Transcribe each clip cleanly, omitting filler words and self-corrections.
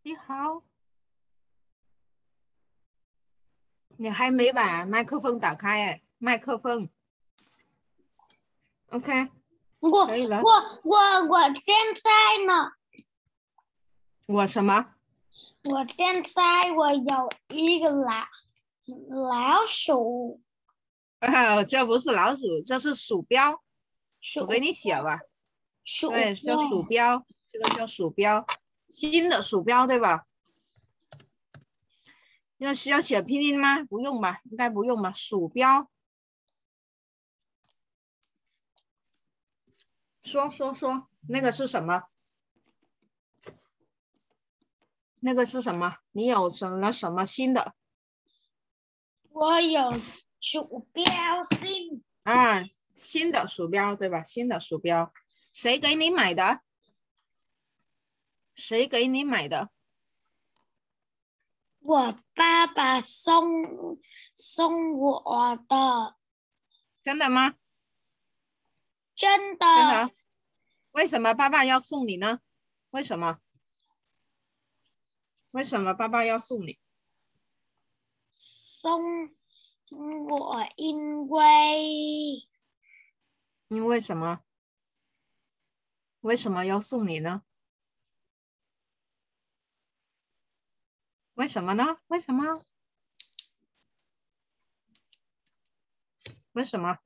你好，你还没把麦克风打开哎，麦克风 ，OK， 我可以了。 我现在呢？ 我什么？ 我现在我有一个老鼠， 这不是老鼠，这是鼠标。 鼠我给你写吧。 鼠对，叫鼠标， 标，这个叫鼠标，新的鼠标对吧？需要写拼音吗？不用吧，应该不用吧。鼠标，说，那个是什么？那个是什么？你有什么新的？ 我有鼠标新， 啊，新的鼠标对吧？新的鼠标，谁给你买的？谁给你买的？ 我爸爸送我的， 真的吗？ 真的真的？为什么爸爸要送你呢？为什么？为什么爸爸要送你？ 送我，因为因为什么？为什么要送你呢？为什么呢？为什么？为什么？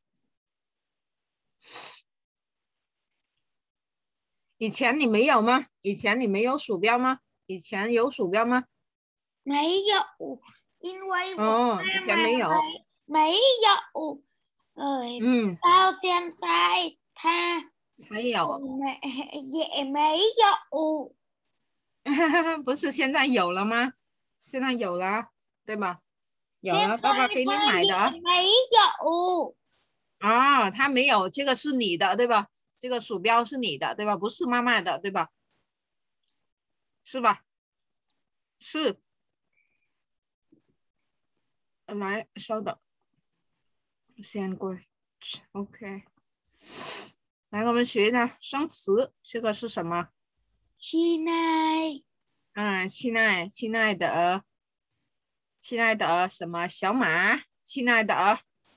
以前你没有吗？以前你没有鼠标吗？以前有鼠标吗？ 没有，因为我哦，以前妈妈没有。 没有， 嗯， 到现在他才有。 也没有， 不是现在有了吗？现在有了，对吧？有了， 现在爸爸给你他也买的。 没有， 啊，他没有，这个是你的，对吧？这个鼠标是你的，对吧？不是妈妈的，对吧？是吧？是。来，稍等，先过去。OK，来，我们学一下生词，这个是什么？ 现在亲爱的，亲爱的什么小马？亲爱的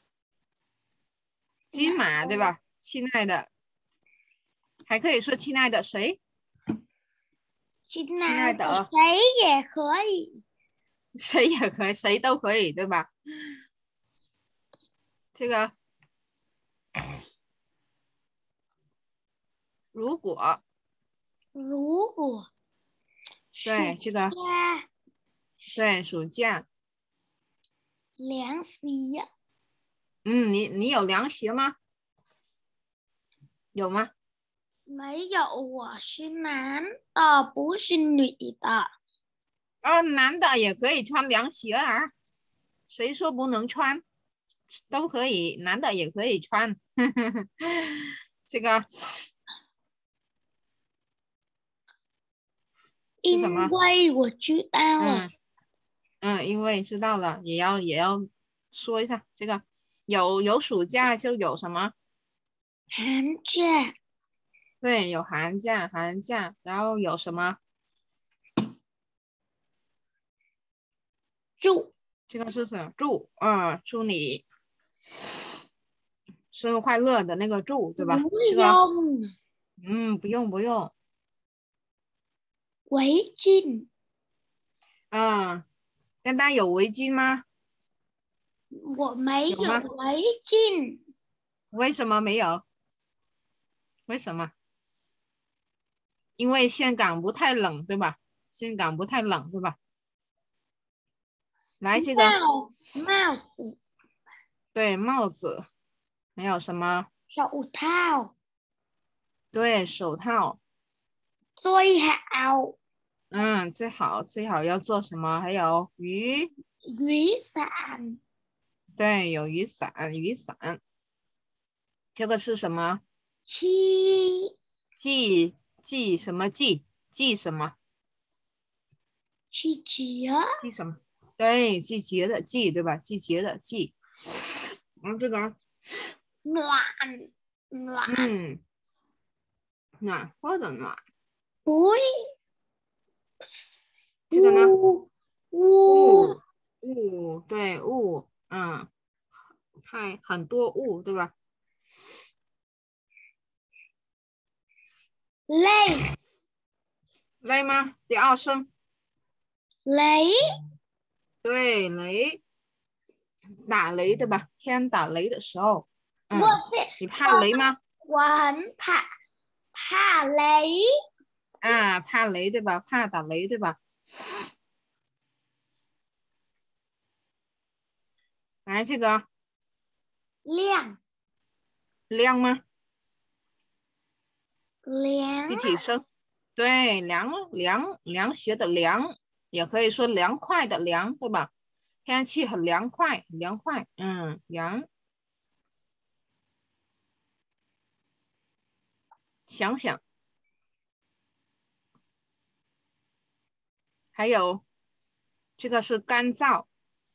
金马，对吧？亲爱的，还可以说亲爱的谁？ 现亲爱在的的， 谁也可以， 谁也可以，谁都可以，对吧？这个如果， 如果暑对这个， 假对暑假， 凉席你有凉鞋吗？有吗？ 没有，我是男的，不是女的。 啊，男的也可以穿凉鞋啊，谁说不能穿？都可以，男的也可以穿。这个是什因么？ 为我知道了， 因为知道了，也要说一下这个有暑假就有什么？ 寒假对，有寒假，然后有什么？ 祝这个是什么？祝你生日快乐的那个祝，对吧？ 不这个， 用不用， 围巾， 丹丹有围巾吗？ 我没有有吗？ 围巾， 为什么没有？为什么？因为岘港不太冷，对吧？岘港不太冷，对吧？来，这个帽子， 对帽子，还有什么？ 手套， 对手套， 最好最好要做什么？还有雨伞， 对，有雨伞，这个是什么？ 七季什么季？季什么？ 七节季什么？对，季节的季，对吧？季节的季。这个， 暖嗯，暖和的暖， 不这个呢？ 雾雾，对，雾，很多雾，对吧？ 雷累吗？第二声， 雷对，雷，打雷，对吧？天打雷的时候， 我是你怕雷吗？ 我很怕雷。 啊，怕雷，对吧？怕打雷，对吧？来，这个亮亮吗？ 凉第几声？对，凉鞋的凉，也可以说凉快的凉，对吧？天气很凉快，很凉快，凉。想想，还有这个是干燥，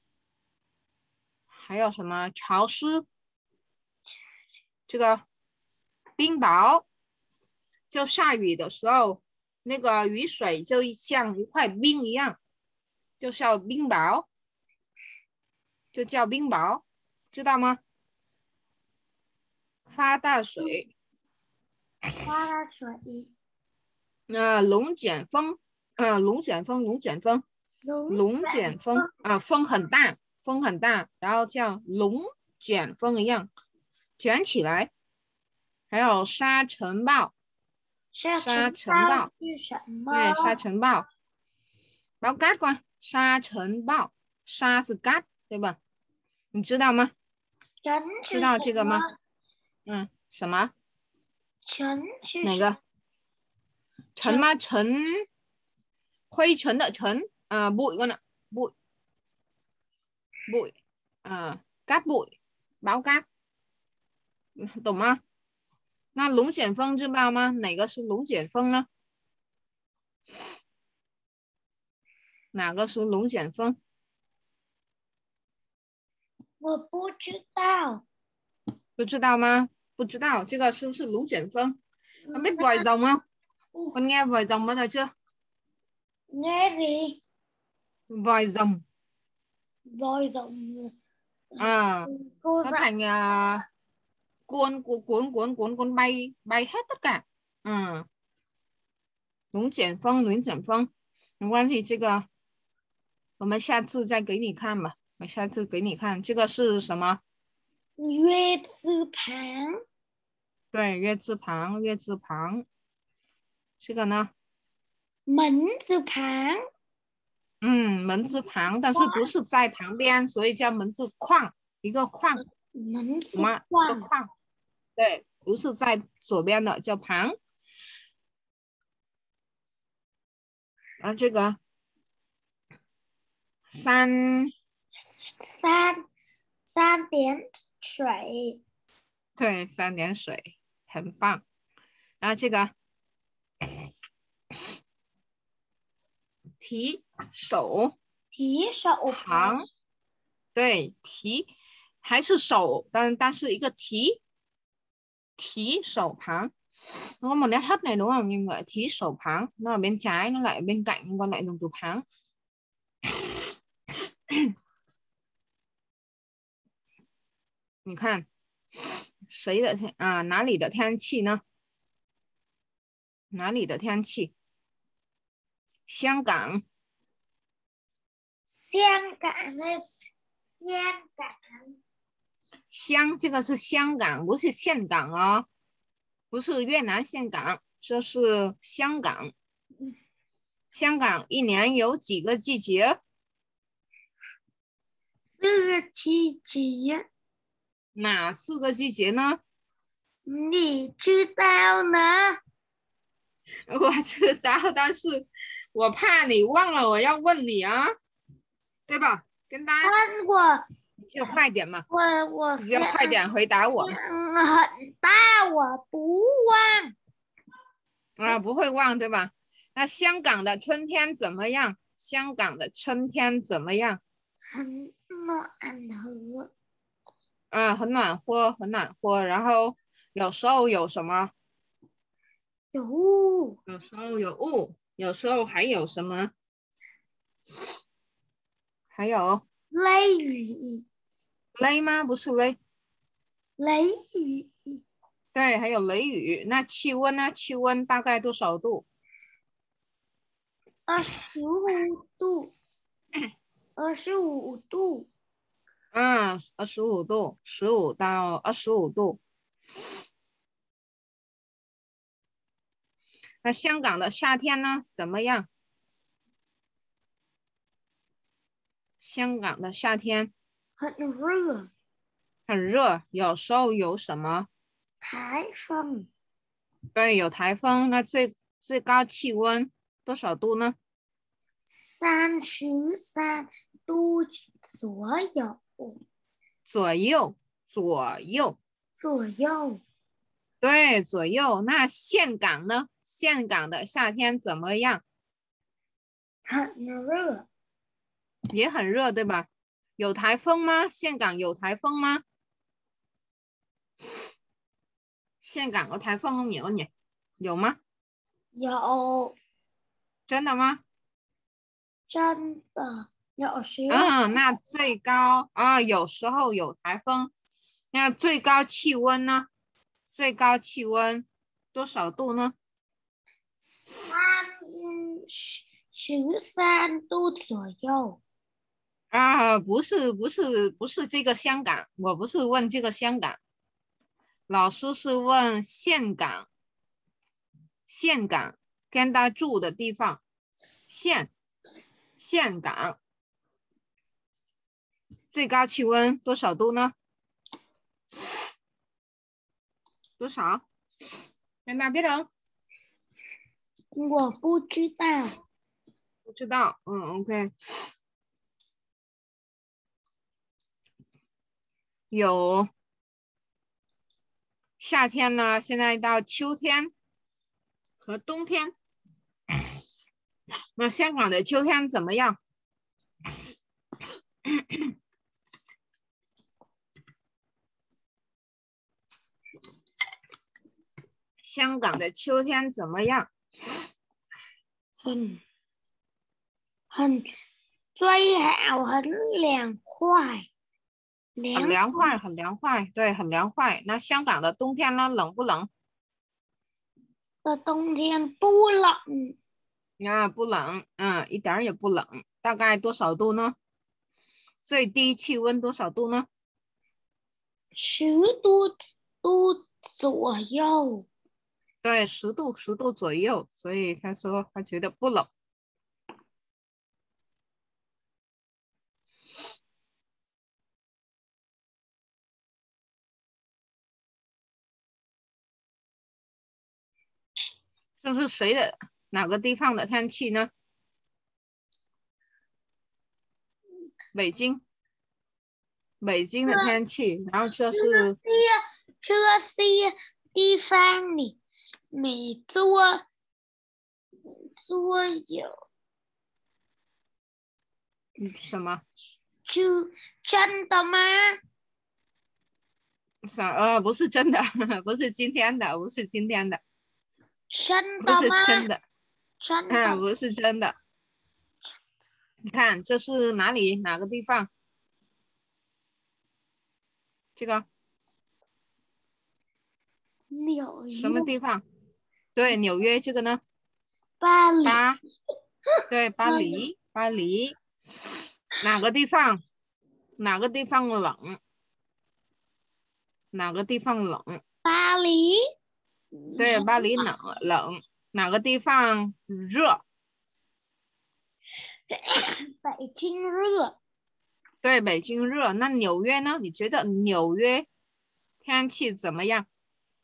还有什么潮湿？这个冰雹，就下雨的时候，那个雨水就像一块冰一样，就叫冰雹，就叫冰雹，知道吗？发大水， 花水龙卷风，龙卷风，龙卷风， 龙龙卷风，风很大，风很大，然后叫龙卷风一样卷起来。还有沙尘暴，沙尘暴， 是什么？ 对，沙尘暴，báo cát qua，沙尘暴，沙是 cát，对吧？你知道吗？ 尘知是什道这个吗？ 么？ 什么？ 尘是什哪个？尘尘吗？尘，灰尘的尘，bụi con ạ, bụi, bụi, cát bụi, báo cát，懂吗？那龙卷风知道吗？哪个是龙卷风呢？哪个是龙卷风？ 我不知道。 不知道吗？不知道，这个是不是龙卷风？Con biết vòi rồng không? Con nghe vòi rồng bao giờ chưa? Nghe gì? Vòi rồng, Voi rồng à, cô nó dạy. thành cuốn bay bay hết tất cả. Ừ. 龙卷风，龙卷风，没关系，这个我们下次再给你看吧。我下次给你看，这个是什么？ 月字旁对，月字旁，月字旁。这个呢？ 门字旁门字旁，但是不是在旁边，所以叫门字框，一个框， 门字什么？一个框框，对，不是在左边的叫旁。然后这个三， 三点水对，三点水，很棒。然后这个提手提手旁旁，对，提还是手，但是一个提手旁. Nó có một nét thắt này đúng không? Nhưng gọi thí sổ pháng. Nó ở bên trái, nó lại ở bên cạnh, còn lại dùng từ pháng. 你看谁的天啊？哪里的天气呢？哪里的天气？香港， 香港的香港香这个是香港，不是岘港哦，不是越南岘港，这是香港。香港一年有几个季节？ 四个季节， 哪四个季节呢？ 你知道呢？ 我知道，但是我怕你忘了，我要问你啊，对吧？跟大家， 我你就快点嘛， 我你就快点回答我嘛。 很大，我不忘。 不会忘，对吧？那香港的春天怎么样？香港的春天怎么样？ 很暖和， 很暖和，很暖和。然后有时候有什么？ 有有时候有雾，有时候还有什么？ 还有雷雨， 雷吗？不是雷。 雷雨， 对，还有雷雨。那气温呢？气温大概多少度 25度，25度， ？25度，15到25度。那香港的夏天呢？怎么样？香港的夏天很热， 很热，有时候有什么？ 台风对，有台风。那最高气温多少度呢？ 33度左右， 左右，左右。 左右， 对，左右。那岘港呢？岘港的夏天怎么样？ 很热， 也很热，对吧？有台风吗？岘港有台风吗？岘港有台风không nhỉ con nhỉ？有吗？ 有真的吗？ 真的有时那最高有时候有台风。那最高气温呢？最高气温多少度呢 13度左右， 不是这个香港，我不是问这个香港，老师是问岘港，岘港跟他住的地方，岘港最高气温多少度呢？多少？跟他biết không？ 我不知道， 不知道。OK。有夏天呢，现在到秋天和冬天。那香港的秋天怎么样？香港的秋天怎么样？ 很最好很凉快， 很凉快，很凉快，对，很凉快。那香港的冬天呢？冷不冷？ 的冬天不冷， 不冷，一点儿也不冷。大概多少度呢？最低气温多少度呢 10度左右， 对，10度左右。所以他说他觉得不冷。这是谁的哪个地方的天气呢？北京的天气。然后这是这些地方你做有什么？ 真的吗？ 不是真的，不是今天的，不是今天的，不真的吗？ 是真的， 真的， 不是真的。你看这是哪里？哪个地方？这个纽约， 什么地方？对，纽约。这个呢？ 巴黎， 对，巴黎。哪个地方？哪个地方冷？哪个地方冷？ 巴黎， 对，巴黎冷。哪个地方热？ 北京热， 对，北京热。那纽约呢？你觉得纽约天气怎么样？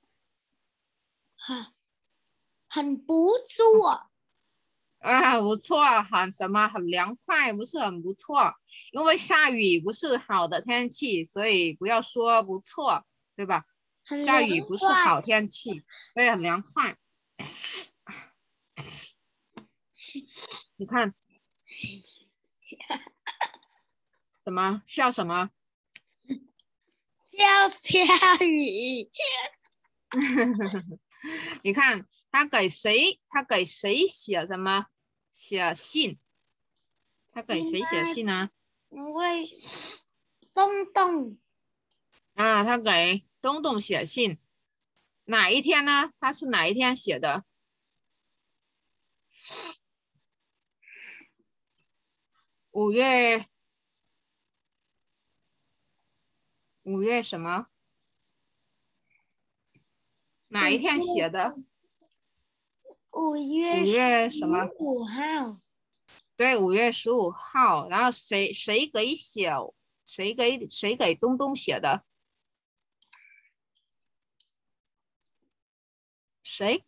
很不错。 不错，很凉快，不是很不错。因为下雨不是好的天气，所以不要说不错，对吧？下雨不是好天气，所以很凉快。你看，什么笑什么？ 要下雨。 你看他给谁写什么？写信。 他给谁写信啊？ 因为东东啊，他给东东写信，哪一天呢？他是哪一天写的？5月什么？哪一天写的？ 5月 5月什么？ 15号。 对，5月15号。然后谁给东东写的？谁？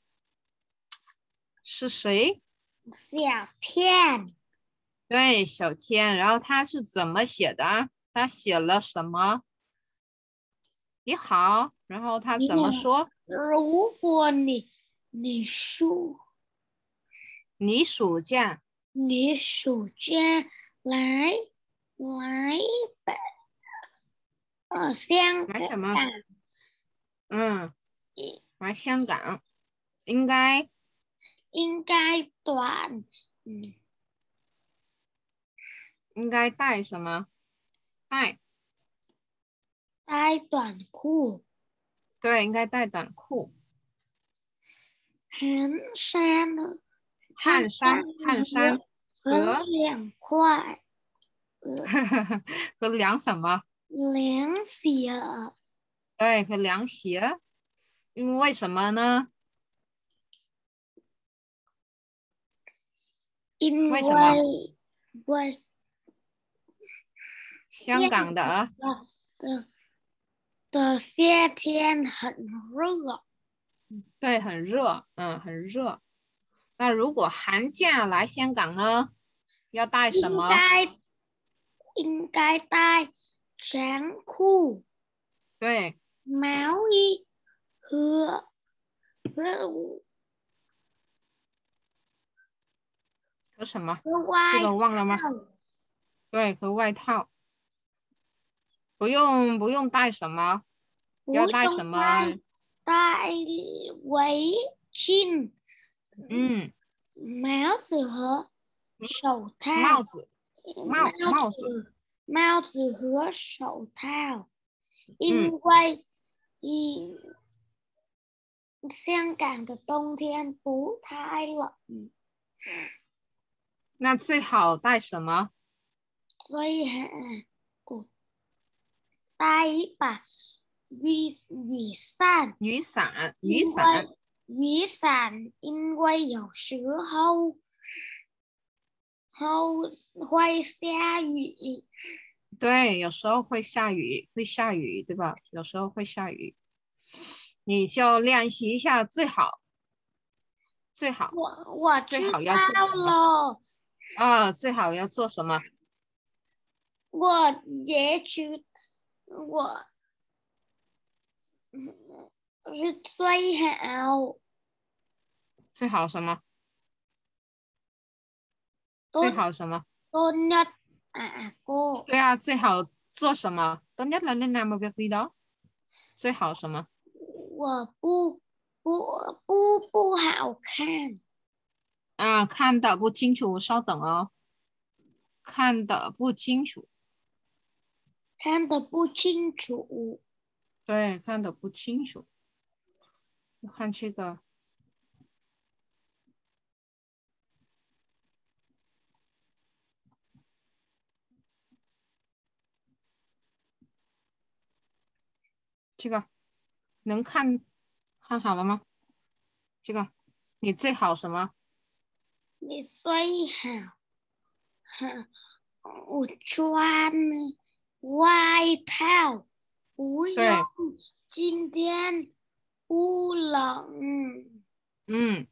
是谁？ 小天。 对，小天。然后他是怎么写的？他写了什么？你好。然后他怎么说？ 如果你暑你暑假你暑假来北香来什么？ 港， 嗯，来香港。应该应该应该带什么？带带短裤。 对，应该带短裤。 汗衫呢？ 汗衫很和凉快， 和凉什么？ 凉鞋。 对，和凉鞋。因为什么呢？ 因为什么？ 为香港的的夏天很热。 对，很热，很热。那如果寒假来香港呢，要带什应么？ 该带长裤、 对， 毛衣和和什么？这外个忘了吗？ 套。 对，和外套。不用带什么？要不带什用么？ 带围巾、 嗯， 帽子和手套。 帽子， 帽帽子。 子、帽子和手套，因嗯， 为香港的冬天不太冷， 那最好带什么？ 最好带一把雨伞。 雨伞，雨因伞。 为因为有时候会下雨。 对，有时候会下雨，对吧？有时候会下雨，你就练习一下，最好我知最好要做道什么？ 了。 最好要做什么？ 我也知我是最好最好什么？最 tốt 好什么？ tốt nhất cô. 对啊，最好做什么？Tốt nhất là nên làm một việc gì đó。最好什么？ 我不好看。 看的不清楚，稍等哦。看的不清楚。 看得不清楚。 对，看的不清楚。看这个，这个能看好了吗？这个你最好什么？ 你最好我穿外套，不用对， 今天不冷。 嗯，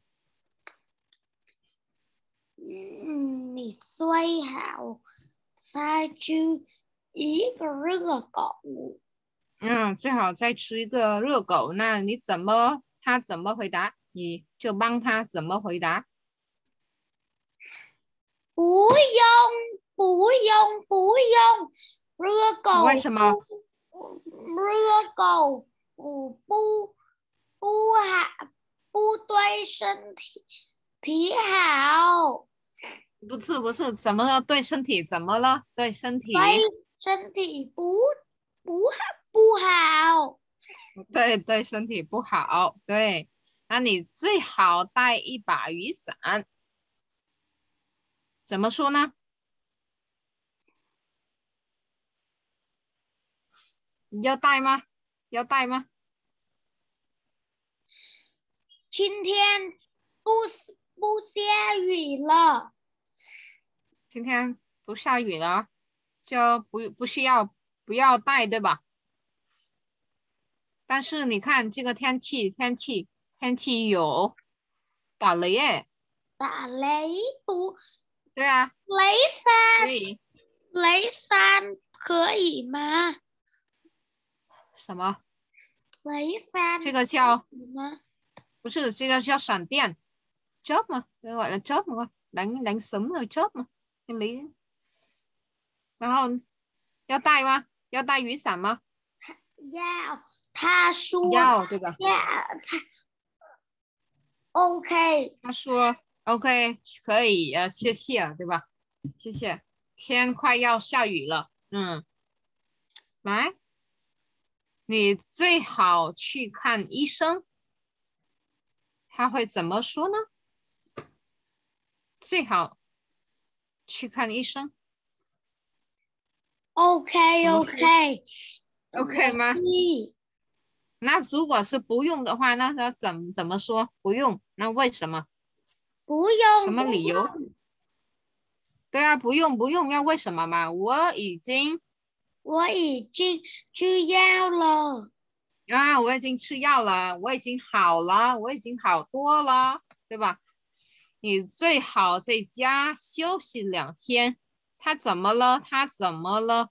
你最好再去一个热狗。 最好再吃一个热狗。那他怎么回答？你就帮他怎么回答？ 不用，热狗为什么？ 不好，不对身体好。 不是，怎么了？对身体怎么了？对身体， 对身体不不好。 对身体不好。对，那你最好带一把雨伞。怎么说呢？你要带吗？要带吗？ 今天不下雨了。 今天不下雨了，就不需要不要带，对吧？但是你看这个天气有打雷耶， 打雷不对啊， 雷伞所以雷伞可以吗？ 什么？ 雷伞这个叫可以吗？ 不是这个叫闪电chớp mà gọi là chớp mà đánh sấm rồi chớp mà cái lý 然后要带吗？要带雨伞吗？ 要，他说要，对吧？ 要，OK。 他说 OK 可以，谢谢，对吧？谢谢。天快要下雨了，来，你最好去看医生，他会怎么说呢？最好去看医生， OK 怎么说 OK， ？OK 吗？那如果是不用的话，那他怎么说？不用，那为什么？ 不什用不么理由？ 用， 对啊，不用，要为什么嘛？ 我已经吃药了。 我已经吃药了，我已经好了，我已经好多了，对吧？你最好在家休息2天。他怎么了？他怎么了？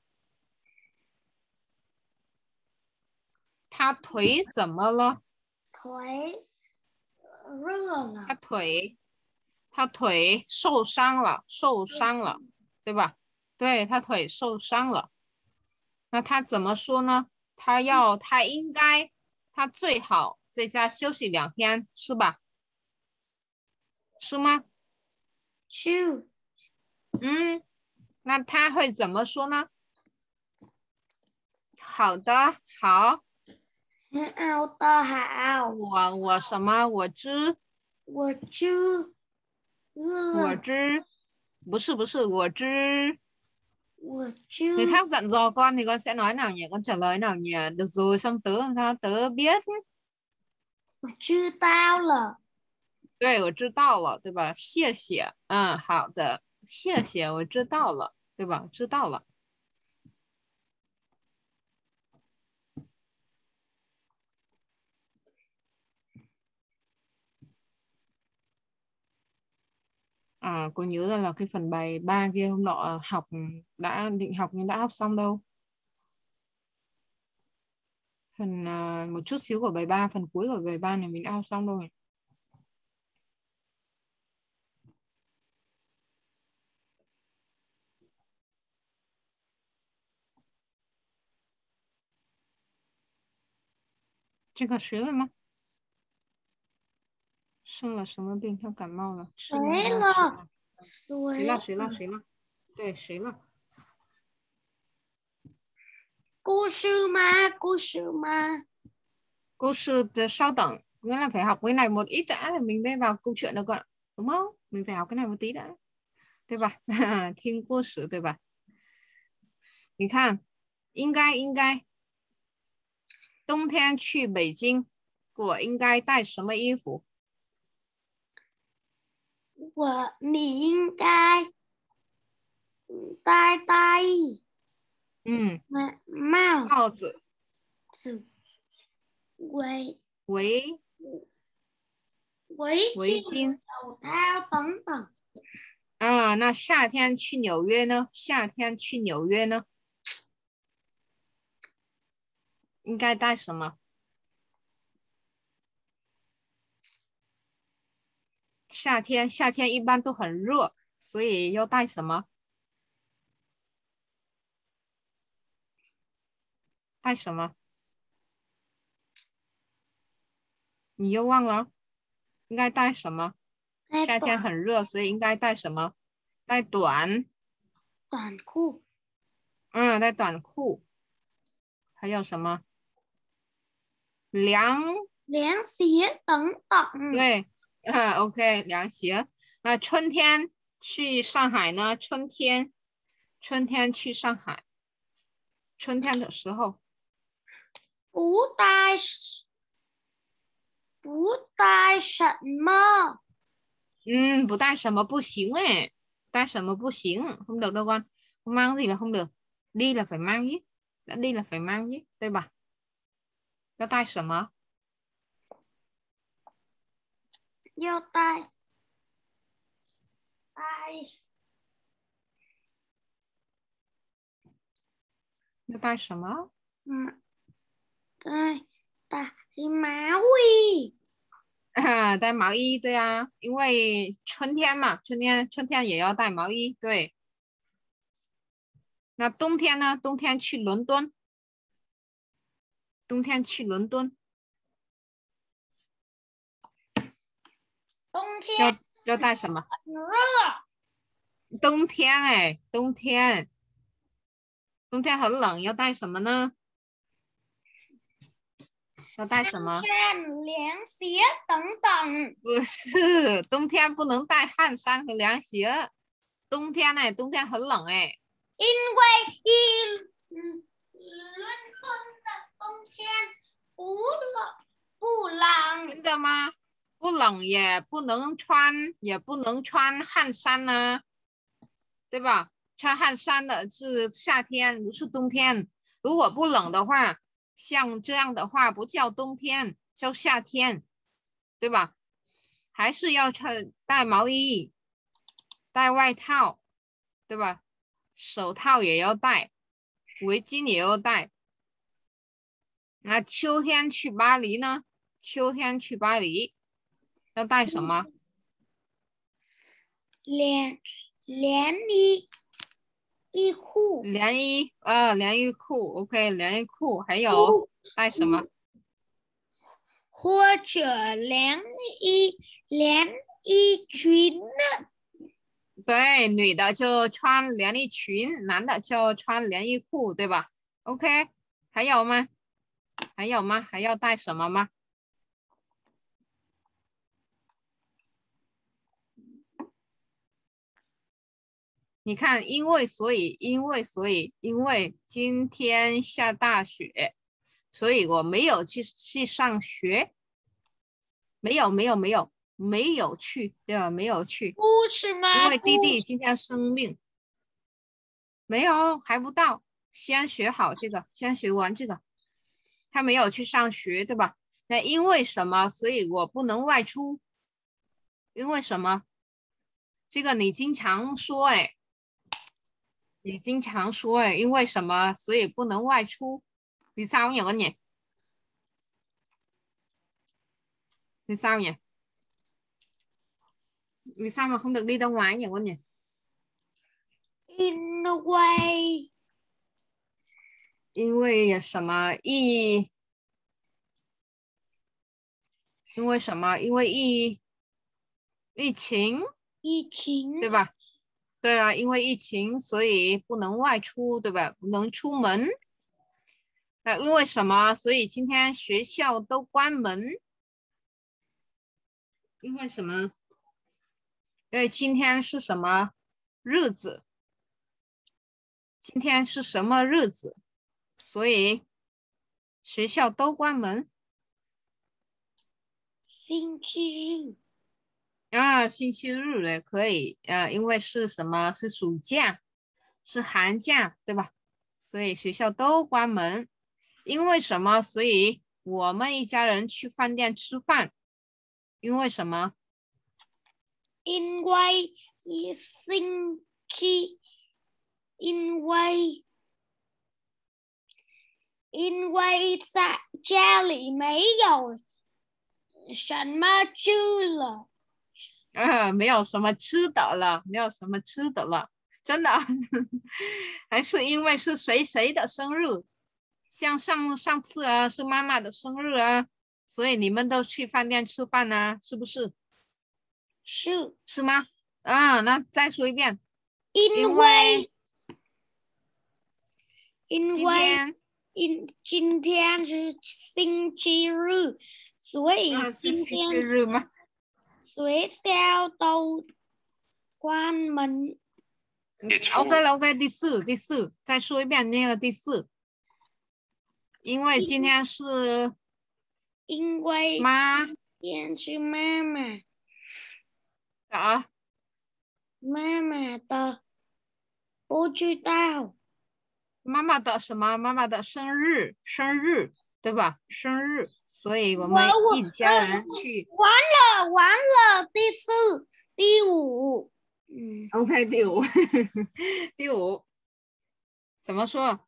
他腿怎么了？ 腿热他了。 腿，他腿受伤了，受伤了，对吧？对，他腿受伤了。那他怎么说呢？他应该，他最好在家休息2天，是吧？是吗？ 去嗯，那他会怎么说呢？好的，好， 很好的好， 我什么？ 我就饿了， 我知，不是，我知。 我 Người 就 khác dặn dò con thì con sẽ nói nào nhỉ? Con trả lời nào nhỉ? Được rồi, xong tớ làm sao? Tớ biết. 我知道了。 对，我知道了，对吧？谢谢，好的，谢谢，我知道了，对吧？知道了。Cô nhớ ra là cái phần bài 3 kia hôm nọ học đã định học nhưng đã học xong đâu. Phần một chút xíu của bài 3, phần cuối của bài 3 này mình đã học xong rồi.这个学了吗？生了什么病？他感冒了，吃了什谁么吃了？ 了？谁谁了？谁了？谁了？对，谁了？ 故事吗？故事吗？ Cô sư稍等, nghĩa là phải học cái này một ít đã rồi mình mới vào câu chuyện được con ạ. Đúng không? Mình phải học cái này một tí đã. 对吧？听故事，对吧？你看，应该，冬天去北京，我应该带什么衣服？ 你应该戴嗯， 帽帽子、 子、围围围巾、 围巾手套等等。 那夏天去纽约呢？夏天去纽约呢？应该带什么？夏天一般都很热，所以要带什么？带什么？你又忘了？应该带什么？夏天带短很热，所以应该带什么？ 带短裤。 带短裤。还有什么？凉鞋等等。 对，OK，凉鞋。那春天去上海呢？春天去上海，春天的时候不带什么？ 不带什么不行ấy,带什么不行, không được đâu con, không mang gì là không được, đi là phải mang chứ, đã đi là phải mang chứ,对吧？要带什么？ 要带要带什么？ 带毛衣。 带毛衣，对啊，因为春天嘛，春天也要带毛衣，对。那冬天呢？冬天去伦敦，冬天去伦敦， 冬天要带什么？ 很热。 冬天哎，冬天很冷，要带什么呢？要带什么？ 凉鞋等等。 不是，冬天不能带汗衫和凉鞋。冬天哎，冬天很冷哎。 因为伦敦的冬天不冷。 真的吗？不冷也不能穿汗衫呢，对吧？穿汗衫的是夏天，不是冬天。如果不冷的话，像这样的话不叫冬天，叫夏天，对吧？还是要带毛衣，带外套，对吧？手套也要戴，围巾也要戴。那秋天去巴黎呢？秋天去巴黎要带什么？ 连衣裤。 连衣裤 ，OK， 连衣裤。还有带什么？ 或者连衣裙呢？ 对，女的就穿连衣裙，男的就穿连衣裤，对吧 ？OK， 还有吗？还有吗？还要带什么吗？你看，因为所以因为今天下大雪，所以我没有去上学，没有去，对吧？没有去， 不是吗？ 因为弟弟今天生病，没有还不到，先学好这个，先学完这个，他没有去上学，对吧？那因为什么？所以我不能外出，因为什么？这个你经常说，哎。你经常说哎，因为什么，所以不能外出。Vì sao nhỉ con nhỉ? Vì sao nhỉ? Vì sao mà không được đi ra ngoài nhỉ con nhỉ? In a way. 因为什么因为什么？因为疫情，对吧？对啊，因为疫情，所以不能外出，对吧？不能出门。那因为什么？所以今天学校都关门。因为什么？因为今天是什么日子？今天是什么日子？所以学校都关门。 星期日。 星期日也可以，因为是什么？是暑假，是寒假，对吧？所以学校都关门。因为什么？所以我们一家人去饭店吃饭。因为什么？ 因为在家里没有什么吃了。 没有什么吃的了，没有什么吃的了，真的。还是因为是谁的生日，像上次啊是妈妈的生日啊，所以你们都去饭店吃饭啊，是不是？ 是是吗？那再说一遍， 因为今天是星期日，所以是星期日吗？ 学校都关门。 OK，第四，再说一遍那个第四。因为今天是因为妈今天是妈妈的不知道。 妈妈的什么？妈妈的生日，对吧？生日，所以我们一家人去。 完了，第五。 OK， 第五，第五，怎么说？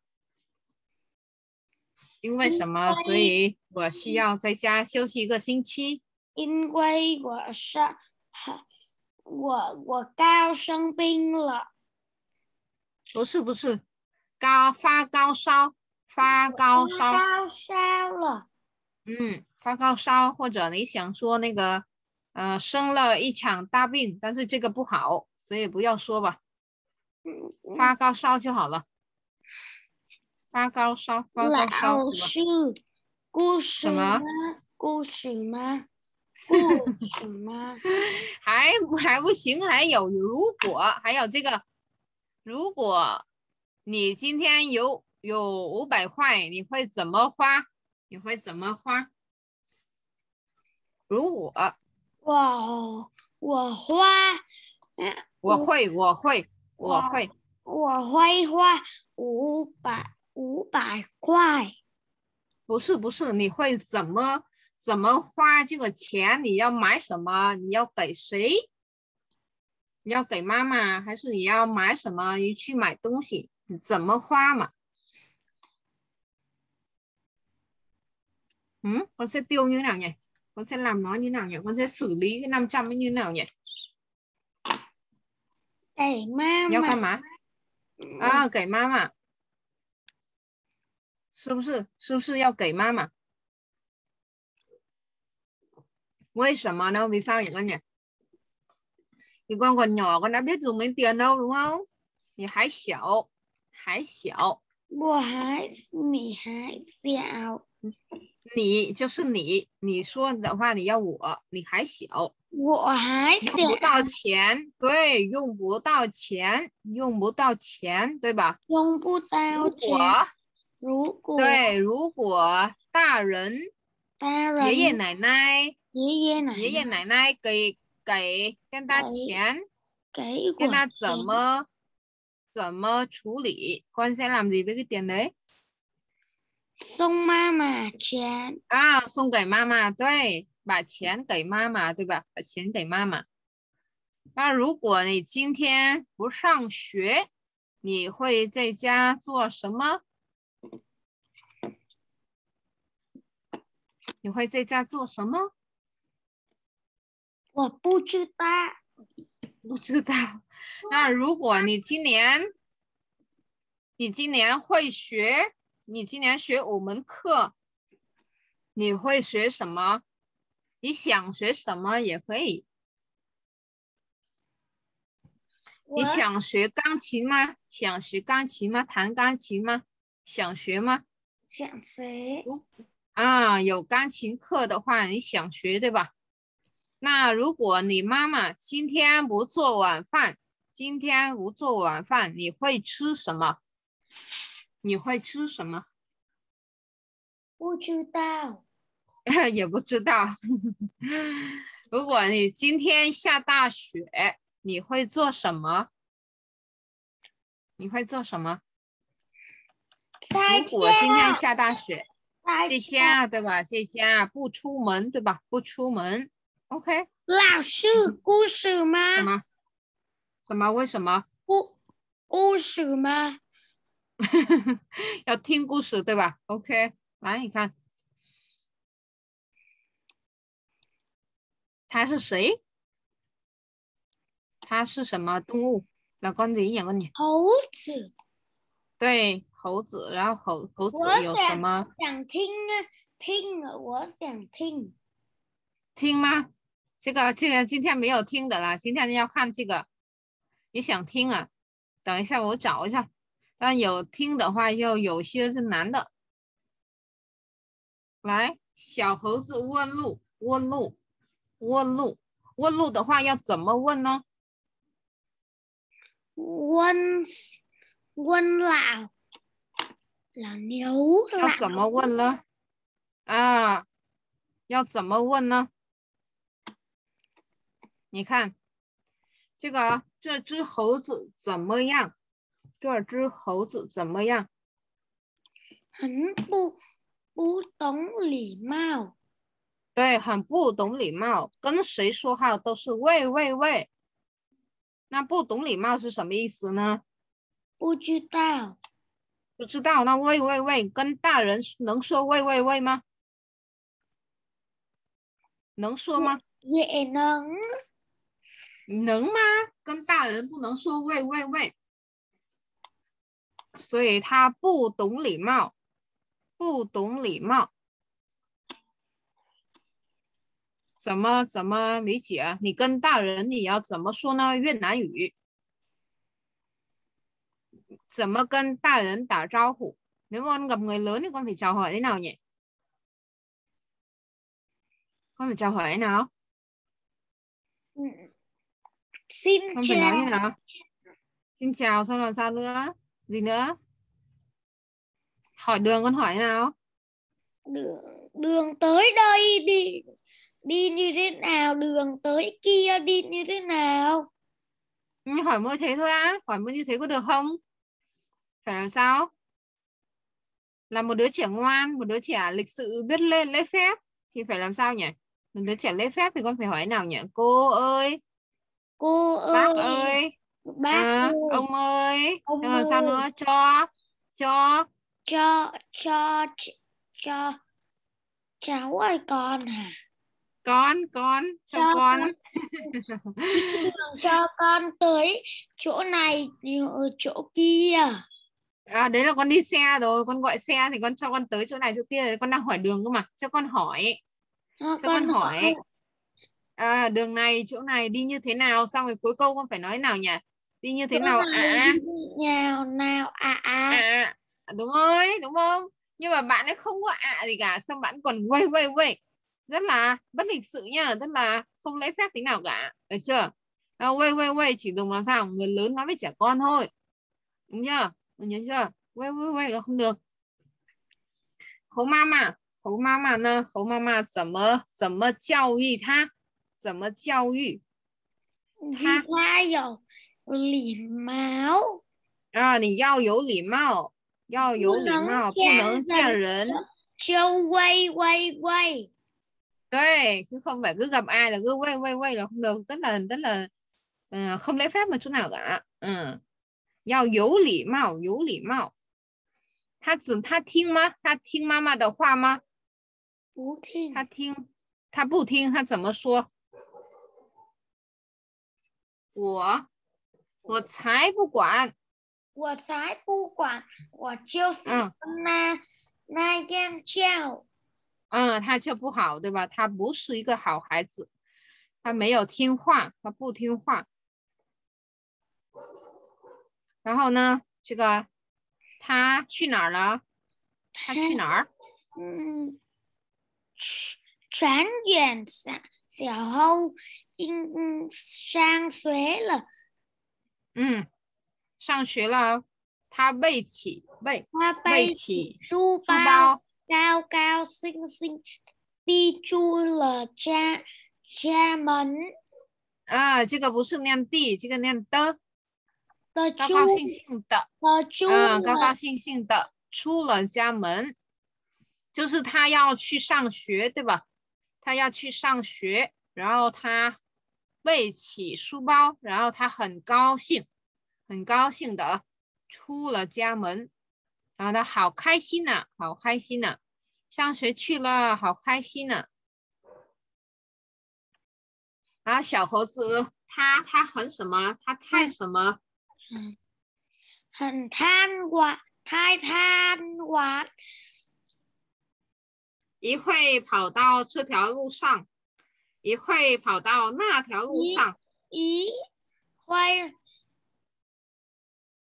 因为什么？所以我需要在家休息1个星期。 因为我刚生病了。 不是，发高烧了。 发高烧，或者你想说那个生了一场大病，但是这个不好，所以不要说吧。发高烧就好了。发高烧。 老师，故事什么？ 故事吗？ 还不行，还有如果，还有这个，如果你今天有500块，你会怎么花？如果我花， 我会花500块。 不是，你会怎么花这个钱？你要买什么？你要给谁？你要给妈妈，还是你要买什么？你去买东西，你怎么花嘛？con sẽ tiêu như thế nào nhỉ? Con sẽ làm nó như thế nào nhỉ? Con sẽ xử lý cái 500 ấy như thế nào nhỉ? 给妈你要干妈。 嘛？给妈妈。是不是要给妈妈？为什么呢？vì sao vậy con nhỉ? Thì con còn nhỏ, con đã biết dùng đến tiền đâu đúng không? Thì hãy xảo. 你还小。 你就是你说的话，你要我，你还小。 我还小。 用不到钱，对，用不到钱，对吧？ 用不到钱。如果大人爷爷奶奶给跟他钱，跟他怎么处理？con sẽ làm gì với cái tiền đấy？ 送妈妈钱。 送给妈妈，对，把钱给妈妈，对吧？把钱给妈妈。那如果你今天不上学，你会在家做什么？ 我不知道。 那如果你今年会学，你今年学5门课，你会学什么？你想学什么也可以。你想学钢琴吗？弹钢琴吗？想学吗？ 想学。 有钢琴课的话，你想学对吧？那如果你妈妈今天不做晚饭，你会吃什么？ 不知道。 也不知道。如果你今天下大雪，你会做什么？如果今天下大雪，在家对吧？在家不出门对吧？不出门。OK。 老师，故事吗？ 什么？为什么？ 故事吗？ 要听故事对吧 ？OK， 来你看，他是谁？他是什么动物？老公子演过你。 猴子。 对，猴子。然后猴子有什么？ 想听啊，我想听。 听吗？这个今天没有听的啦，今天要看这个。你想听啊？ 等一下我找一下，但有听的话又有些是难的。来，小猴子问路，问路，问路，问路的话要怎么问呢？ 问老牛要怎么问呢？啊，要怎么问呢？你看，这只猴子怎么样？这只猴子怎么样？ 很不懂礼貌。 对，很不懂礼貌，跟谁说话都是喂喂喂。那不懂礼貌是什么意思呢？ 不知道。 不知道。那喂喂喂，跟大人能说喂喂喂吗？能说吗？ 也能。 能吗？跟大人不能说喂喂喂，所以他不懂礼貌，不懂礼貌。怎么理解啊？你跟大人你要怎么說呢？越南語怎麼跟大人打招呼? Nếu mà con gặp người lớn thì con phải chào hỏi thế nào nhỉ? Con phải chào hỏi thế nào? Xin Con phải nói chào. thế nào? Xin chào, xong làm sao nữa? Gì nữa? Hỏi đường con hỏi thế nào? Đường tới đây đi như thế nào, đường tới kia đi như thế nào? Hỏi mỗi thế thôi á? Hỏi mỗi như thế có được không? Phải làm sao? Là một đứa trẻ ngoan, một đứa trẻ lịch sự biết lên lễ phép thì phải làm sao nhỉ? Một đứa trẻ lễ phép thì con phải hỏi thế nào nhỉ? Cô ơi, Cô bác ơi, ơi, bác ơi, ông ơi, ông làm sao ơi, nữa? Cho cho cho cháu ơi con hả? con cho Cho con. con chỉ đường cho con tới chỗ này ở chỗ kia. Đấy là con đi xe rồi, con gọi xe thì con cho con tới chỗ này chỗ kia, con đang hỏi đường cơ mà, cho con hỏi, cho Con con hỏi hỏi. Đường này chỗ này đi như thế nào, xong rồi cuối câu con phải nói thế nào nhỉ? Đi như chỗ thế nào này nào nào đúng rồi, đúng không? Nhưng mà bạn ấy không có gì cả, xong bạn còn quay rất là bất lịch sự nhá, rất là không lễ phép thế nào cả, được chưa? Quay chỉ dùng làm sao người lớn nói với trẻ con thôi, đúng chưa? Mình nhớ chưa? Quay là không được. Khấu mama, khấu mama呢？khấu mama 怎么教育他？怎么教育 vì 他？ 他有礼貌， 你要有礼貌，要有礼貌，不能见人。 就喂。 对，chứ không phải cứ gặp ai là cứ quay là không được, rất là không lễ phép một chút nào cả. 要有礼貌，有礼貌。他听吗？他听妈妈的话吗？ 不听。 他不听，他怎么说？我才不管。 我才不管，我就是那样叫。 他就不好，对吧？他不是一个好孩子，他没有听话，他不听话。然后呢，这个他去哪儿了？他去哪儿？ 转眼小猴上学了。 上学了。他背起书包，高高兴兴地出了家门。 这个不是念地，这个念的。高高高兴兴的，高高兴兴的出了家门，就是他要去上学，对吧？他要去上学，然后他背起书包，然后他很高兴的出了家门，然后他好开心呐，好开心呐，上学去了，好开心呐。然后小猴子他很什么？他太什么？ 很贪玩，太贪玩。 一会跑到这条路上，一会跑到那条路上， 一会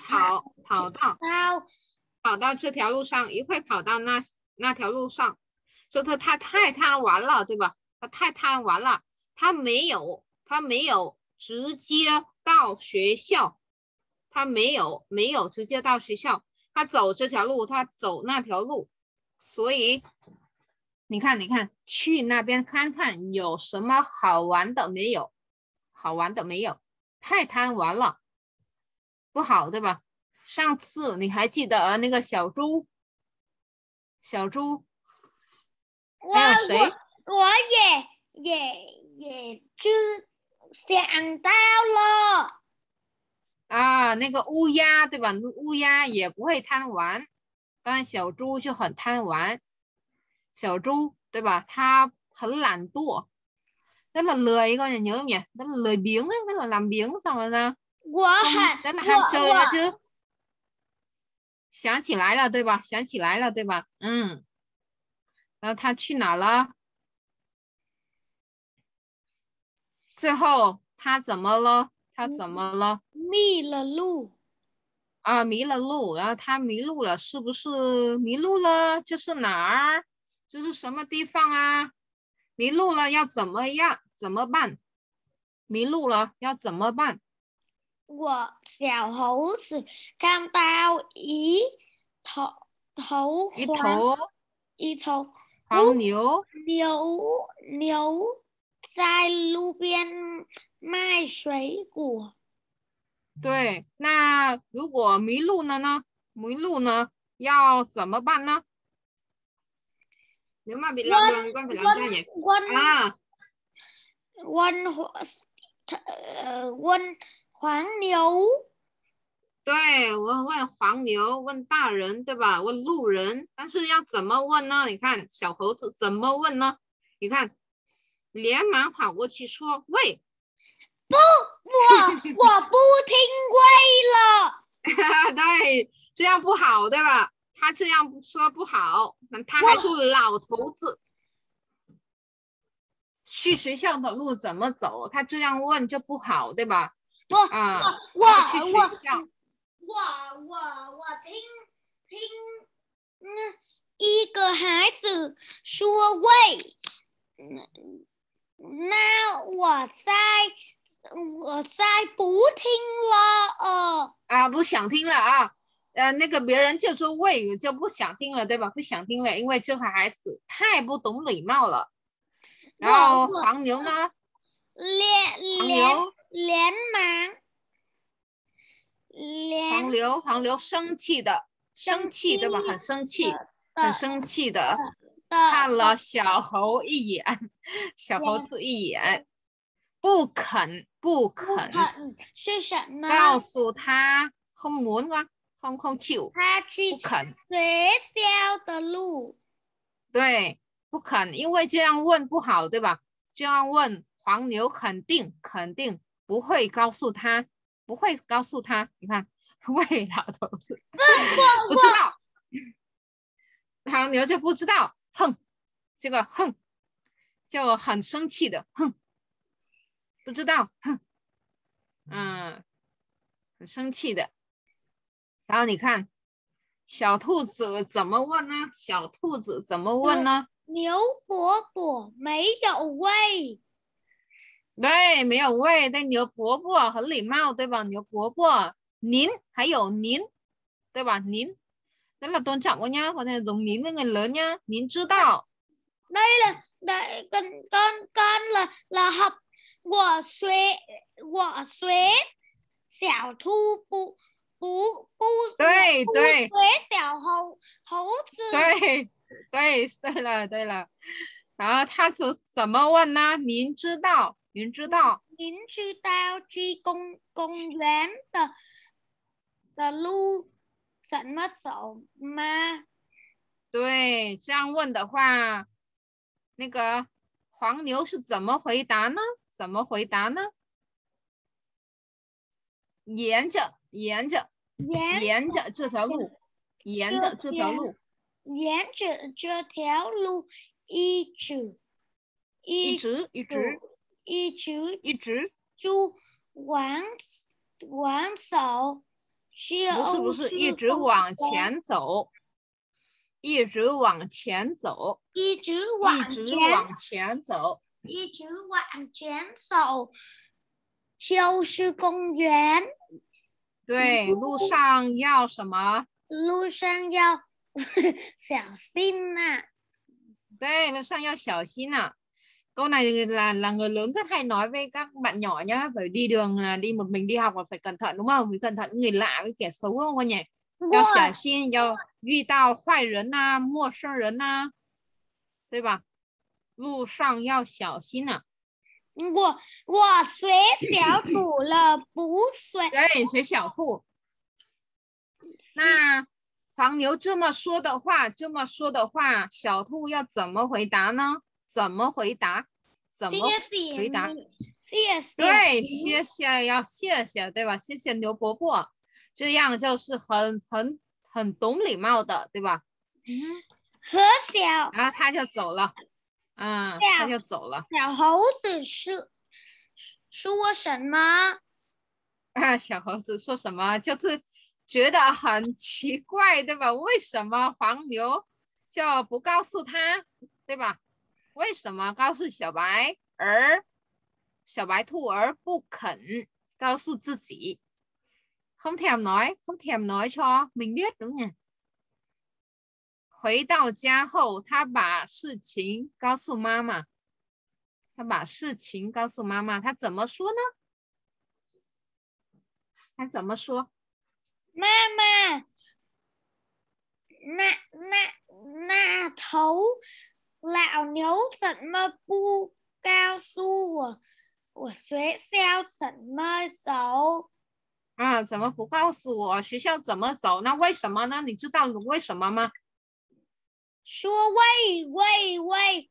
跑到这条路上，一会跑到那条路上，说他太贪玩了，对吧？他太贪玩了，他没有直接到学校，他没有直接到学校，他走这条路，他走那条路，所以你看，去那边看看有什么好玩的没有？好玩的没有？太贪玩了，不好，对吧？上次你还记得那个小猪还有谁？ 我也就想到了啊，那个乌鸦，对吧？乌鸦也不会贪玩，但小猪就很贪玩。小猪，对吧？它很懒惰，rất là lười, coi nhớ không nhỉ? Rất là lười biếng ấy, rất là làm biếng xong rồi sao? Không, rất là ham chơi nữa chứ. 想起来了，对吧？想起来了，对吧？嗯。然后他去哪了？最后他怎么了？ 迷了路啊，迷了路。然后他迷路了，是不是迷路了？这是哪儿？这是什么地方啊？迷路了要怎么样？怎么办？迷路了要怎么办？ 我小猴子看到一头黄牛在路边卖水果。 对，那如果迷路了呢？迷路呢要怎么办呢？Nếu mà bị lạc đường thì con phải làm sao nhỉ? Quân黄牛。 对，我问黄牛，问大人，对吧？问路人，但是要怎么问呢？你看小猴子怎么问呢？你看，连忙跑过去说：“喂， 不，我不听喂了。” 对，这样不好，对吧？他这样说不好，他还是老头子。去学校的路怎么走？他这样问就不好，对吧？我去学校。 我听一个孩子说喂，那我再不听了不想听了啊。那个别人就说喂，就不想听了，对吧？不想听了，因为这个孩子太不懂礼貌了。然后黄牛呢？ 连忙黄牛生气，对吧？很生气的看了小猴一眼，小猴子一眼，不肯是什么？ 告诉他không muốn quá, không chịu， 他去不肯学校的路。 对，不肯，因为这样问不好，对吧？这样问黄牛肯定不会告诉他，你看，喂老头子不知道，黄牛就不知道，哼，这个哼就很生气的哼，不知道，哼，很生气的。然后你看小兔子怎么问呢？ 牛伯伯没有喂。 对，没有喂。但牛伯伯很礼貌，对吧？牛伯伯，您还有您，对吧？您rất là tôn trọng nhá, có thể dùng nín với người lớn nhá. Nín知道。 đây con là học 我学小兔不对学小猴子。 对了。然后他怎么问呢？您知道去公园的路怎么走吗？ 对，这样问的话，那个黄牛是怎么回答呢？沿着这条路，一直就往手不是，一直往前走，一直往前走， 一直往前走， 一直往前走，就是公园。 对，路上要什么？ 路上要小心呐、 对，路上要小心啊. Câu này là người lớn rất hay nói với các bạn nhỏ nhá, phải đi đường là đi một mình đi học là phải cẩn thận đúng không? Phải cẩn thận người lạ, với kẻ xấu không con nhỉ? 要小心，要遇到坏人呐、陌生人呐、对吧？路上要小心啊。 我随小兔了，不随。 对，学小兔。那黄牛这么说的话，小兔要怎么回答呢？怎么回答？ 谢谢。 对，谢谢，要谢谢，对吧？谢谢牛伯伯，这样就是很懂礼貌的，对吧？ 和小， 然后他就走了，他就走了。 小猴子说什么？ 小猴子说什么？就是觉得很奇怪，对吧？为什么黄牛就不告訴他，对吧？为什么告訴小白兔而不肯告訴自己？không thèm nói cho mình biết đúng nhỉ? 回到家后，他把事情告訴妈妈。他怎么说呢？他怎么说？ 妈妈，那头老牛怎么不告诉我？我学校怎么走？ 怎么不告诉我学校怎么走？那为什么呢？你知道为什么吗？ 说喂。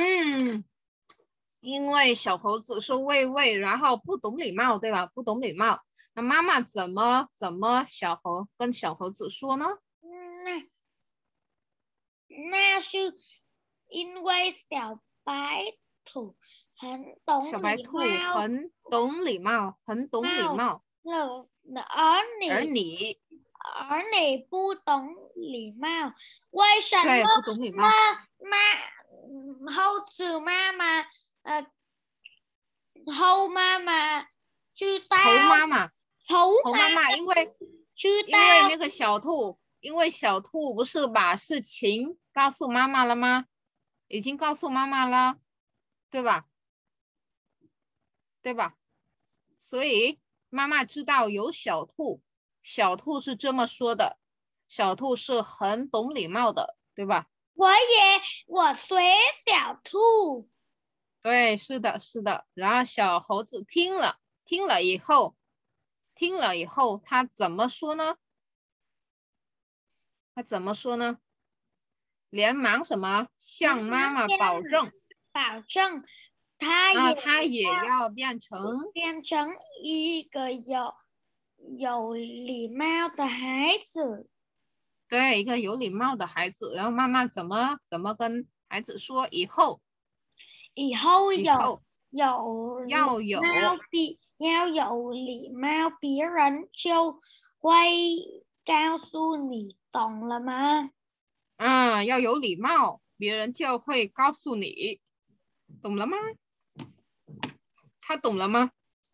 因为小猴子说喂，然后不懂礼貌，对吧？不懂礼貌。那妈妈怎么跟小猴子说呢？ 那是因为小白兔很懂礼貌。 小白兔很懂礼貌，而你不懂礼貌，为什么？ 对，不懂礼貌。 猴子妈妈，猴妈妈知道。 猴妈妈，因为那个小兔，不是把事情告诉妈妈了吗？已经告诉妈妈了，对吧？所以妈妈知道有小兔，小兔是这么说的，小兔是很懂礼貌的，对吧？ 我随小兔。 对，是的。然后小猴子听了以后，他怎么说呢？连忙什么？向妈妈保证他也要变成一个有礼貌的孩子。 对，一个有礼貌的孩子。然后妈妈怎么跟孩子说？以后要有礼貌，别人就会告诉你，懂了吗？ 要有礼貌，别人就会告诉你，懂了吗？他懂了吗？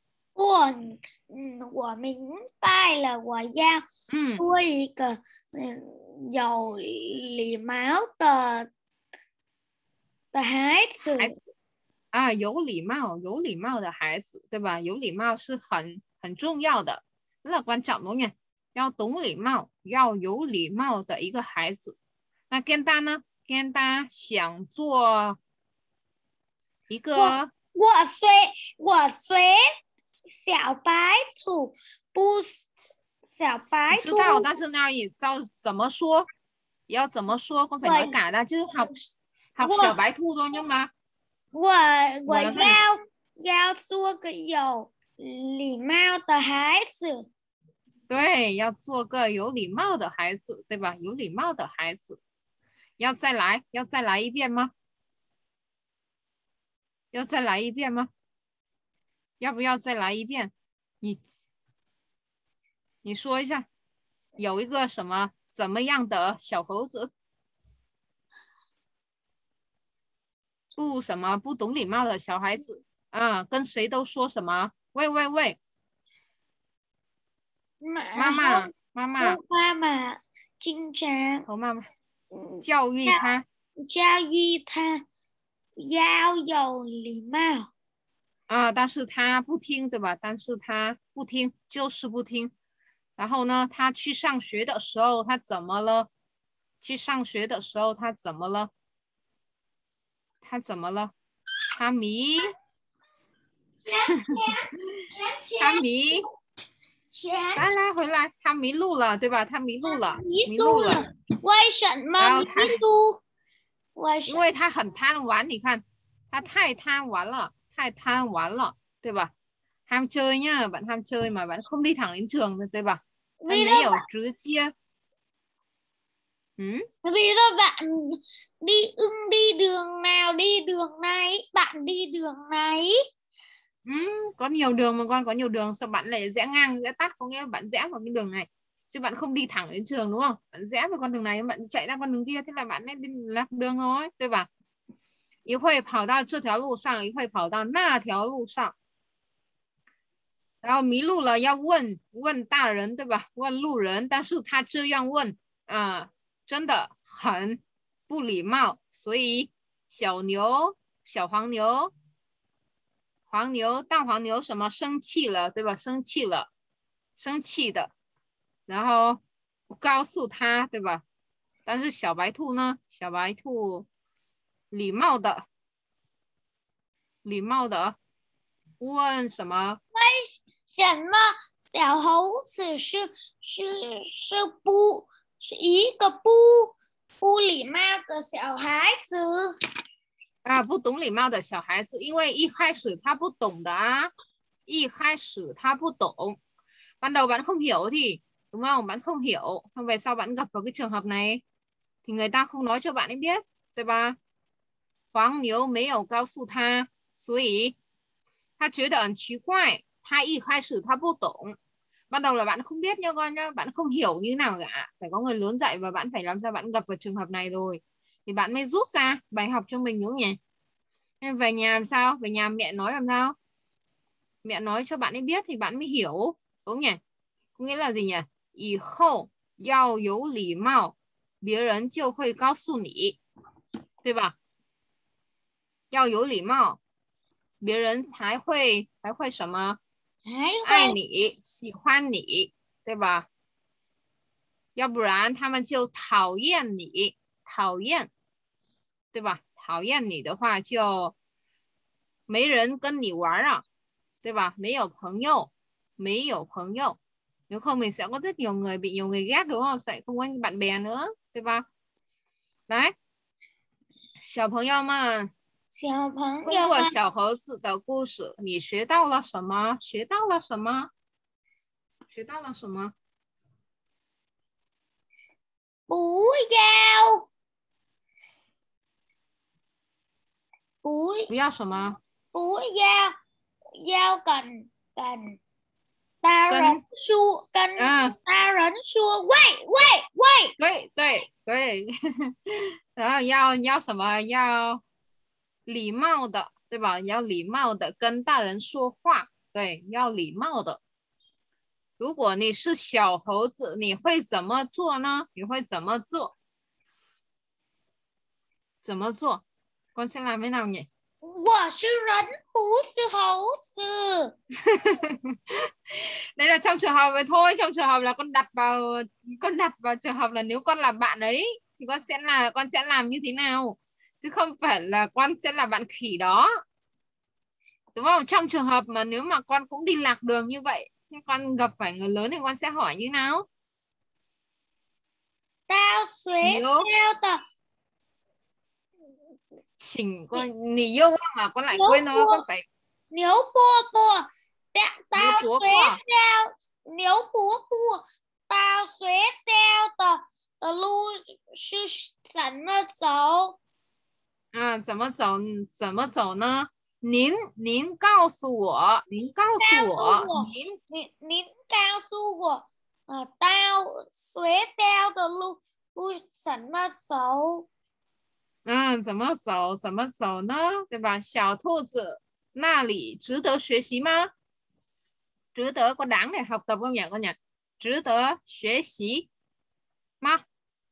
我明白了，我要做一个有礼貌的孩子。 有礼貌的孩子，对吧？有礼貌是很重要的，rất là quan trọng đúng nhỉ? 要懂礼貌，要有礼貌的一个孩子。那 Kenta 呢？ Kenta 想做一个我随小白兔，不是小白兔。 知道，但是呢，也照怎麼說，要怎麼說，我phải nói cả啦，就是học小白兔thôi nhưng mà 我要做个有礼貌的孩子。 对，要做个有礼貌的孩子，对吧？有礼貌的孩子。要再来一遍吗？要再来一遍吗？要不要再来一遍？你说一下。 有一个什么怎么样的小猴子，不什么不懂礼貌的小孩子啊，跟谁都说什么喂喂喂，妈妈妈妈， 妈妈经常和妈妈教育他教育他要有礼貌。 啊，但是他不听，对吧？但是他不听，就是不听。然后呢，他去上学的时候，他怎么了？去上学的时候，他怎么了？他怎么了？他迷，他迷。来来，回来，他迷路了，对吧？他迷路了，迷路了。 为什么迷然后他， 路？ 因为他很贪玩，你看，他太贪玩了，太贪玩了，对吧？ham chơi nhá, bạn ham chơi mà bạn không đi thẳng đến trường được, 对吧？他没有直接， Vì sao bạn đi đường nào, đi đường này, bạn đi đường này. Có nhiều đường mà con, có nhiều đường, sao bạn lại rẽ ngang rẽ tắt, có nghĩa là bạn rẽ vào cái đường này chứ bạn không đi thẳng đến trường đúng không? Bạn rẽ vào con đường này, bạn chạy ra con đường kia, thế là bạn nên đi lạc đường rồi, 对吧？一会跑到这条路上，一会跑到那条路上，然后迷路了要问大人，对吧？问路人，但是他这样问啊，真的很不礼貌，所以小牛、小黄牛、黄牛、大黄牛什么生气了，对吧？生气了，生气的，然后不告诉他，对吧？但是小白兔呢？小白兔礼貌的问什么？ 什么小猴子是一个不礼貌的小孩子啊，不懂礼貌的小孩子，因为一开始他不懂的啊，一开始他不懂ban đầu bạn không hiểu thì đúng không, bạn không hiểu, về sau bạn gặp vào cái trường hợp này thì người ta không nói cho bạn ấy biết, 对吧？黄牛没有告诉他，所以他觉得很奇怪，他一开始他不懂ban đầu là bạn không biết nha con nhá, bạn không hiểu như nào cả, phải có người lớn dạy và bạn phải làm sao bạn gặp vào trường hợp này rồi thì bạn mới rút ra bài học cho mình đúng không nhỉ? Về nhà làm sao? Về nhà mẹ nói làm sao? Mẹ nói cho bạn ấy biết thì bạn mới hiểu, đúng không nhỉ? Có nghĩa là gì nhỉ? 以后要有礼貌，别人就会告诉你，对吧？要有礼貌，别人才会什么？爱你，喜欢你，对吧？要不然他们就讨厌你，讨厌，对吧？讨厌你的话就没人跟你玩啊，对吧？没有朋友，没有朋友，nếu không mình sẽ có rất nhiều người bị nhiều người ghét đúng không? Sẽ không có bạn bè nữa, 对吧？来，小朋友们，通过小猴子的故事，你学到了什么？学到了什么？学到了什么？ 不要什么？ 不要跟大人说，大人说，喂喂喂， 对对对，然后要什么？要礼貌的，对吧？要礼貌的跟大人说话，对，要礼貌的。如果你是小猴子，你会怎么做呢？你会怎么做？怎么做？Con sẽ làm thế nào nhỉ? 我是人，不是猴子。 Đây là trong trường hợp vậy thôi, trong trường hợp là con đặt vào trường hợp là nếu con là bạn ấy thì con sẽ làm như thế nào, chứ không phải là con sẽ là bạn khỉ đó, đúng không? Trong trường hợp mà nếu mà con cũng đi lạc đường như vậy, con gặp phải người lớn thì con sẽ hỏi như nào? Tao xuế theo tờ chỉnh con nì yêu mà con lại quên thôi, con phải nếu bùa tao xuế bùa. theo nếu bùa tao xuế theo tờ路是怎么走啊，怎么走呢？您告诉我，您告诉我， 您告诉我 tao xuế xeo的路什么走？ 怎么走？怎么走呢？对吧？小兔子那里值得学习吗？值得 có đáng để học tập không nhỉ con nhỉ? 值得学习吗？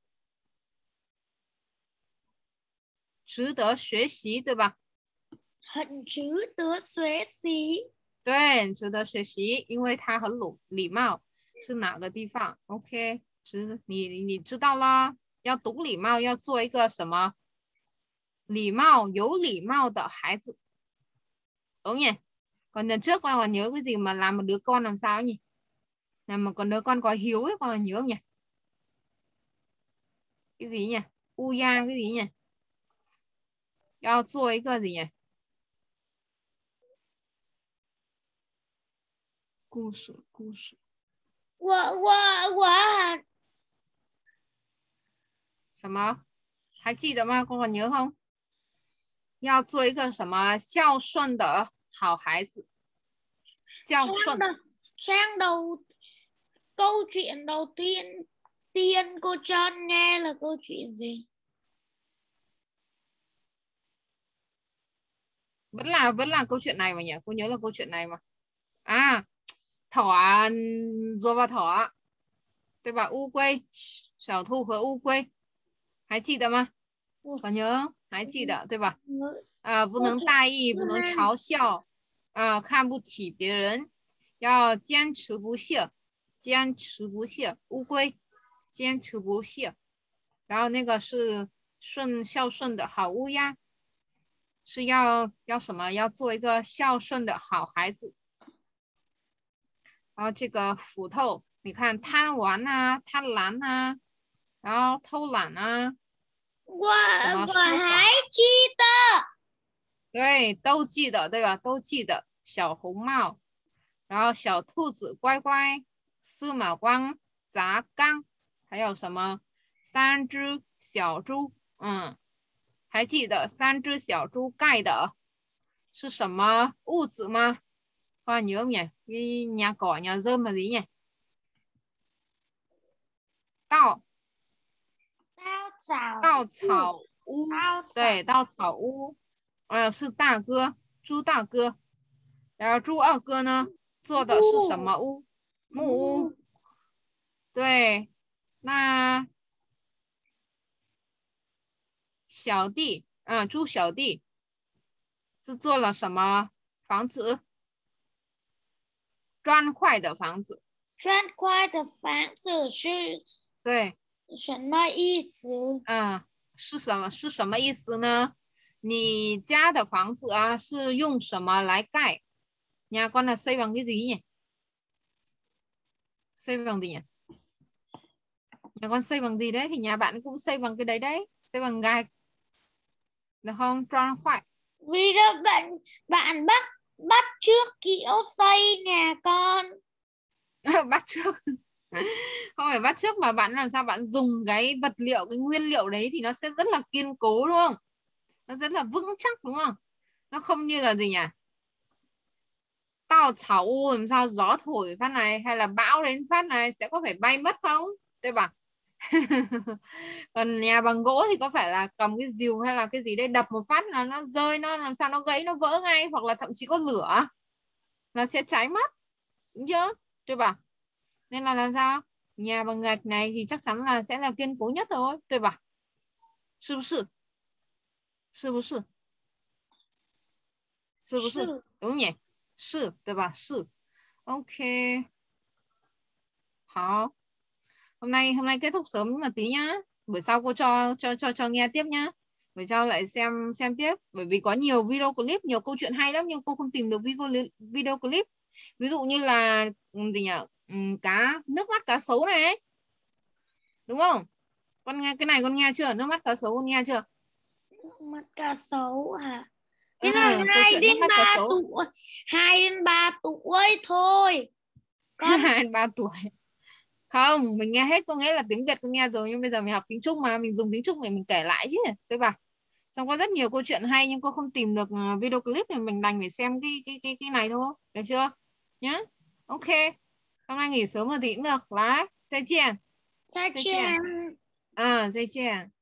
值得学习对吧？ 很值得学习。 对，值得学习，因为它很礼貌。是哪个地方 ？OK， 你知道啦。要懂礼貌，要做一个什么？有礼貌的孩子，đúng nhỉ? Còn lần trước con còn nhớ cái gì mà làm một đứa con làm sao nhỉ? Làm một con đứa con có hiếu ấy, con còn nhớ không nhỉ? Cái gì nhỉ? Uya cái gì nhỉ? 要做一个gì nhỉ? 故事。 我很什么？还记得吗？con còn nhớ không? 要做一个什么孝顺的好孩子？孝顺。 Sang đầu câu chuyện đầu tiên cô cho nghe là câu chuyện gì? Vẫn là câu chuyện này mà nhỉ? Cô nhớ là câu chuyện này mà. Thỏ rùa và thỏ. Tôi bảo u quay,小兔和乌龟，还记得吗？còn nhớ，还记得对吧？不能大意，不能嘲笑，看不起别人，要坚持不懈，坚持不懈。乌龟，坚持不懈。然后那个是孝顺的好乌鸦，是要什么？要做一个孝顺的好孩子。然后这个斧头，你看贪玩啊，贪婪啊，然后偷懒啊， 我还记得。 对，都记得，对吧？都记得。小红帽，然后小兔子乖乖，司马光砸缸，还有什么三只小猪？还记得三只小猪盖的是什么屋子吗？Con nhớ không nhỉ? Cái nhà cỏ nhà rơm là gì nhỉ?稻草屋，对，稻草屋，是大哥，猪大哥。然后猪二哥呢，做的是什么屋？木屋。对，那小弟，猪小弟是做了什么房子？砖块的房子。 砖块的房子是对， 什么意思？ 是什么意思呢？你家的房子啊是用什么来盖？Nhà con là xây bằng cái gì nhỉ? Xây bằng gì nhỉ? Nhà con xây bằng gì đấy thì nhà bạn cũng xây bằng cái đấy đấy, xây bằng gạch được không? Tròn khoại. Vì đó bạn bắt trước kiểu xây nhà con. Bắt trước. Không phải bắt trước mà bạn làm sao bạn dùng cái vật liệu, cái nguyên liệu đấy thì nó sẽ rất là kiên cố đúng không? Nó rất là vững chắc đúng không? Nó không như là gì nhỉ? Tao thảo u làm sao gió thổi phát này hay là bão đến phát này sẽ có phải bay mất không? Tôi bảo. Còn nhà bằng gỗ thì có phải là cầm cái rìu hay là cái gì đấy đập một phát là nó rơi, nó làm sao nó gãy, nó vỡ ngay, hoặc là thậm chí có lửa là sẽ cháy mất, đúng chưa? Tôi bảo. Nên là làm sao? Nhà bằng gạch này thì chắc chắn là sẽ là kiên cố nhất thôi, tôi bảo. 是不是？是不是？是不是？đúng nhỉ? 是，对吧？是。OK. 好。Hôm nay kết thúc sớm nhưng mà tí nhá. Buổi sau cô cho nghe tiếp nhá. Buổi sau lại xem tiếp, bởi vì có nhiều video clip, nhiều câu chuyện hay lắm nhưng cô không tìm được video clip. Ví dụ như là gì nhỉ? Cá nước mắt cá sấu này ấy. Đúng không? Con nghe cái này con nghe chưa? Nước mắt cá sấu con nghe chưa? Nước mắt cá sấu hả? Cái này câu chuyện nước mắt cá sấu. 2 đến 3 tuổi thôi. 2 đến 3 tuổi. Không, mình nghe hết, có nghĩa là tiếng Việt con nghe rồi nhưng bây giờ mình học tiếng Trung mà, mình dùng tiếng Trung để mình kể lại chứ, tôi bảo. Xong có rất nhiều câu chuyện hay nhưng cô không tìm được video clip thì mình đành phải xem cái này thôi, được chưa? Nhá. Ok. Hôm nay nghỉ sớm một tí cũng được. Đấy, 再见， 再再见， 见。 再见。